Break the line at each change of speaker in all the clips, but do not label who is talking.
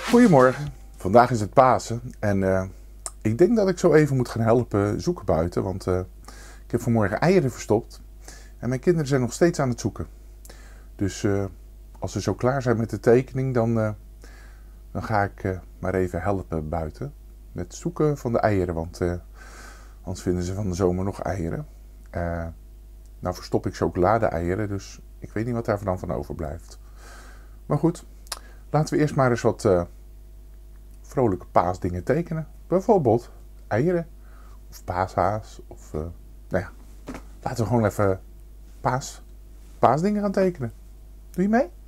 Goedemorgen, vandaag is het Pasen en ik denk dat ik zo even moet gaan helpen zoeken buiten, want ik heb vanmorgen eieren verstopt en mijn kinderen zijn nog steeds aan het zoeken. Dus als ze zo klaar zijn met de tekening, dan ga ik maar even helpen buiten met het zoeken van de eieren, want anders vinden ze van de zomer nog eieren. Nou verstop ik chocolade-eieren, dus ik weet niet wat daar dan van overblijft. Maar goed, laten we eerst maar eens wat vrolijke paasdingen tekenen. Bijvoorbeeld eieren of paashaas of nou ja, laten we gewoon even paasdingen gaan tekenen. Doe je mee?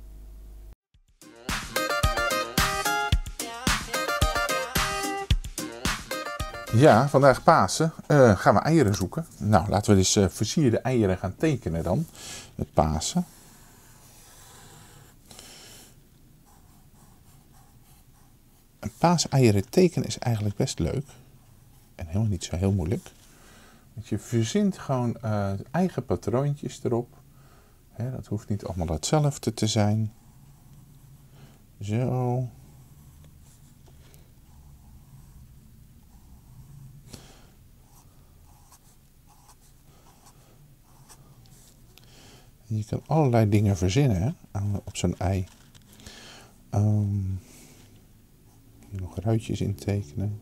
Ja, vandaag Pasen gaan we eieren zoeken. Nou, laten we dus versierde eieren gaan tekenen dan. Met Pasen. Een paaseieren tekenen is eigenlijk best leuk. En helemaal niet zo heel moeilijk. Want je verzint gewoon eigen patroontjes erop. Hè, dat hoeft niet allemaal hetzelfde te zijn. Zo. Je kan allerlei dingen verzinnen hè, op zo'n ei. Hier nog ruitjes in tekenen.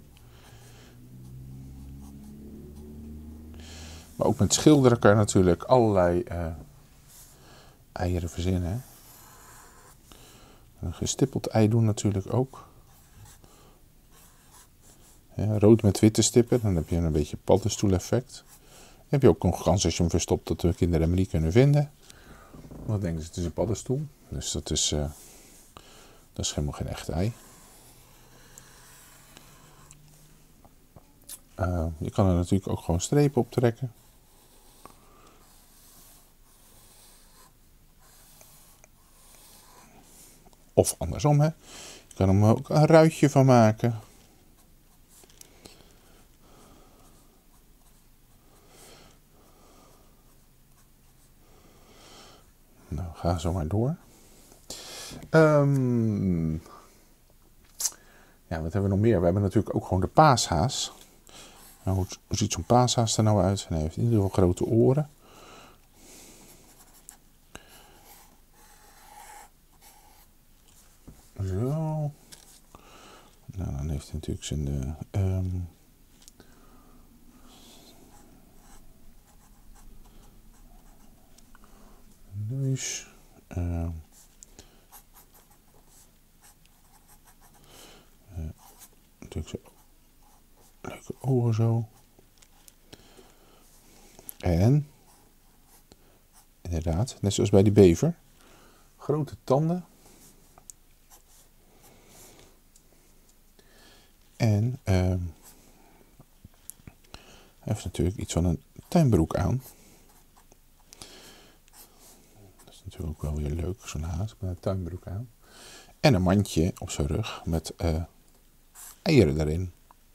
Maar ook met schilderen kan je natuurlijk allerlei eieren verzinnen. Hè. Een gestippeld ei doen natuurlijk ook. Ja, rood met witte stippen, dan heb je een beetje paddenstoeleffect. Dan heb je ook nog kans als je hem verstopt dat de kinderen hem niet kunnen vinden. Dan denken ze het is een paddenstoel. Dus dat is helemaal geen echt ei. Je kan er natuurlijk ook gewoon strepen op trekken. Of andersom, hè. Je kan er ook een ruitje van maken. Nou, ga zo maar door. Ja, wat hebben we nog meer? We hebben natuurlijk ook gewoon de paashaas. Nou, hoe ziet zo'n paashaas er nou uit? Hij heeft in ieder geval grote oren. Zo. Nou, dan heeft hij natuurlijk zijn neus. Natuurlijk zo leuke ogen zo. En inderdaad, net zoals bij die bever, grote tanden. En hij heeft natuurlijk iets van een tuinbroek aan. Dat is natuurlijk ook wel weer leuk, zo'n haas met een tuinbroek aan. En een mandje op zijn rug met eieren erin.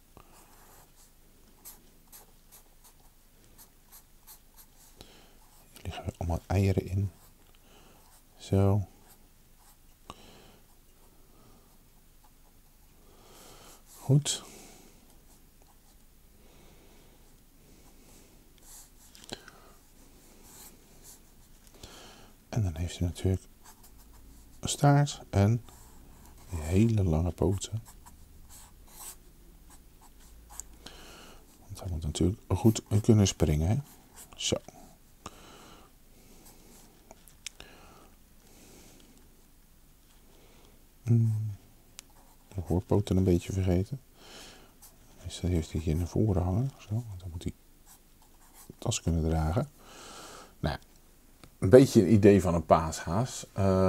Hier liggen er allemaal eieren in. Zo. Goed. En dan heeft hij natuurlijk een staart en hele lange poten. Want hij moet natuurlijk goed kunnen springen. Hè? Zo. De voorpoten een beetje vergeten. Meestal heeft hij hier naar voren hangen. Zo, want dan moet hij de tas kunnen dragen. Nou, een beetje een idee van een paashaas.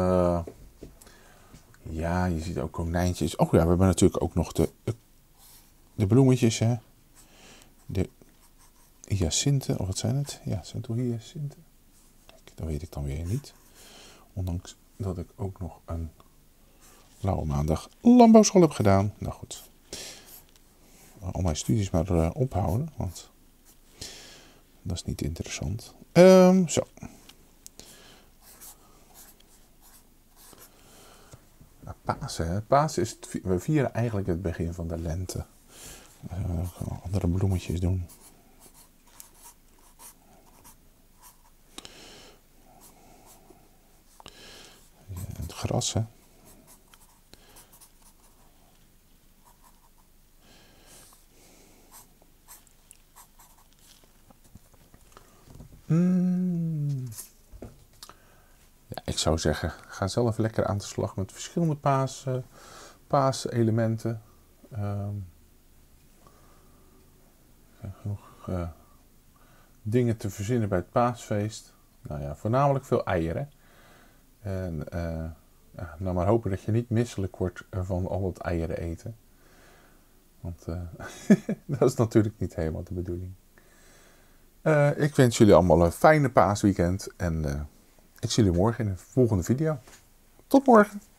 Ja, je ziet ook konijntjes. Oh ja, we hebben natuurlijk ook nog de bloemetjes. Hè? De hyacinten, of wat zijn het? Ja, het zijn toch hyacinten? Kijk, dat weet ik dan weer niet. Ondanks dat ik ook nog een blauwe maandag landbouwschool heb gedaan. Nou goed. Al mijn studies maar ophouden, want dat is niet interessant. Zo. Nou, Pasen, hè? Pasen is we vieren eigenlijk het begin van de lente. Andere bloemetjes doen. Het gras, hè. Ja, ik zou zeggen, ga zelf lekker aan de slag met verschillende paaselementen. Genoeg dingen te verzinnen bij het paasfeest. Nou ja, voornamelijk veel eieren. En nou maar hopen dat je niet misselijk wordt van al het eieren eten. Want dat is natuurlijk niet helemaal de bedoeling. Ik wens jullie allemaal een fijne paasweekend. En ik zie jullie morgen in de volgende video. Tot morgen!